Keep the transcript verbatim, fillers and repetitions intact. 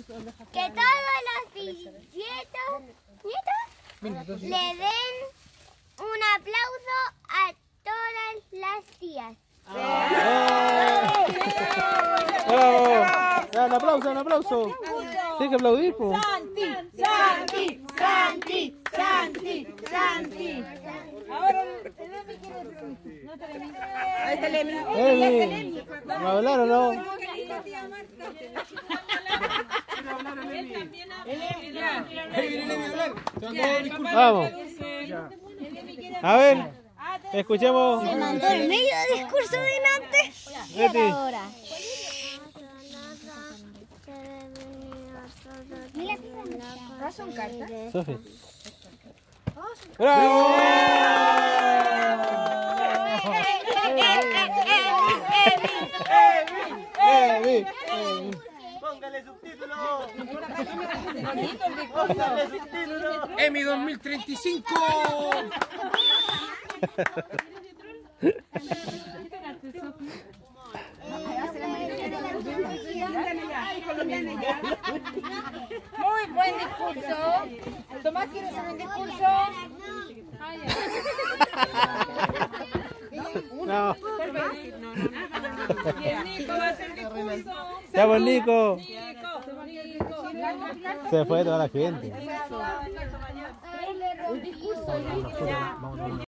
Que todos los nietos, nietos le den un aplauso a todas las tías. ¡Bravo! Un aplauso, un aplauso. Tienes que aplaudir, po. Santi, Santi, Santi, Santi, Santi. Ahora el Emi quiere decir. No está el Emi. Ahí está el Emi. Emi. ¿Va a hablar o no? Vamos. A ver, escuchemos. Se mandó el medio discurso delante. Leti. Ahora. ¿Son cartas? Sofi. ¡Bravo! ¡Emi! Póngale subtítulos. Póngale subtítulos. Emi dos mil treinta y cinco. Muy buen discurso. Tomás, ¿quieres hacer un discurso? No. Y el Nico va a hacer discurso. ¡Chao, Nico! Nico. Se fue toda la gente. Un discurso.